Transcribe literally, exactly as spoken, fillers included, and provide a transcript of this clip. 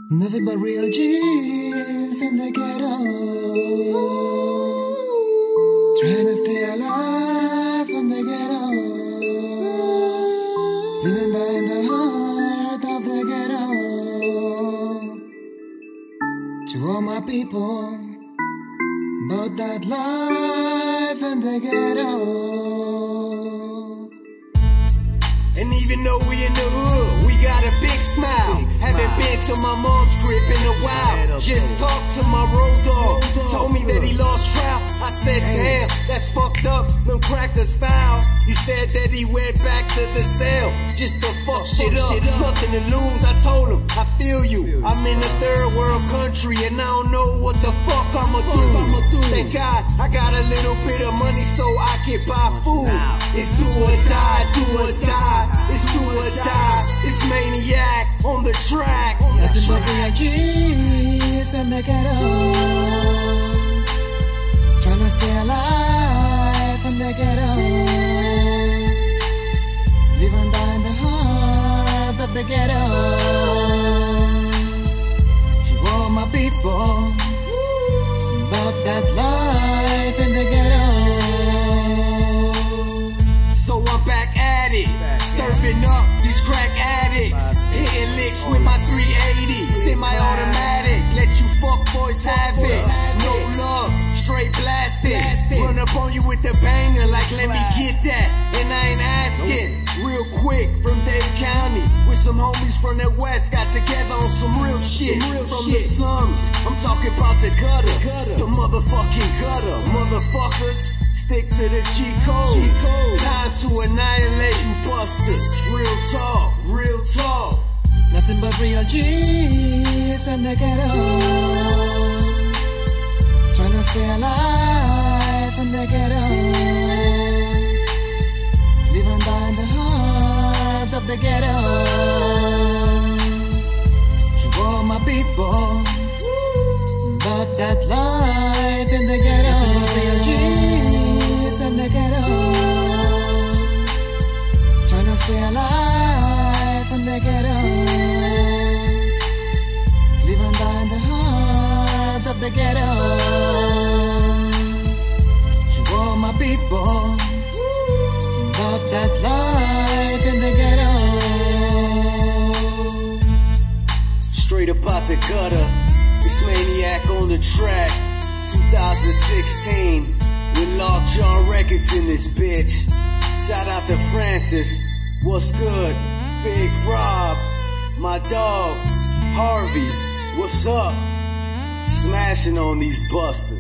Nothing but real G's in the ghetto, trying to stay alive in the ghetto, living down in the heart of the ghetto. To all my people, about that life in the ghetto. And even though we in the hood, we got a big smile. Haven't been to my mom's crib in a while. Just talked to my road dog, told me that he lost trout. I said, damn, that's fucked up, them crackers foul. He said that he went back to the cell just to fuck shit up. Nothing to lose, I told him, I feel you. I'm in a third world country and I don't know what the fuck I'ma do. Thank God I got a little bit of money so I can buy food. It's do or die, do or die. It's do or die. It's Maniac on the track. On the Nothing track. but real G's in the ghetto, trying to stay alive in the ghetto, living down the heart of the ghetto. To all my people, about that life in the ghetto. So I'm back at it, serving up these crack addicts, hitting licks with my three eighty, semi-automatic, let you fuck boys have it. No love, straight blasted, run up on you with the banger like let me get that, and I ain't asking. Real quick from Dade County, with some homies from the west, got together on some real shit. From the slums, I'm talking about the gutter, the motherfucking gutter, motherfuckers. Stick to the G code. Time to annihilate you busters. Real talk, real talk. Nothing but real G's in the ghetto, trying to stay alive in the ghetto, living down the heart of the ghetto. To all my people, about that life in the ghetto. Nothing but real G's in the ghetto, trying to stay alive in the ghetto, living down the heart of the ghetto. To all my people, about that life in the ghetto. Straight up out the gutter, it's Maniac on the track. twenty sixteen, with Lockjaw Records in this bitch. Shout out to Francis, what's good? Big Rob, my dog, Harvey, what's up? Smashing on these busters.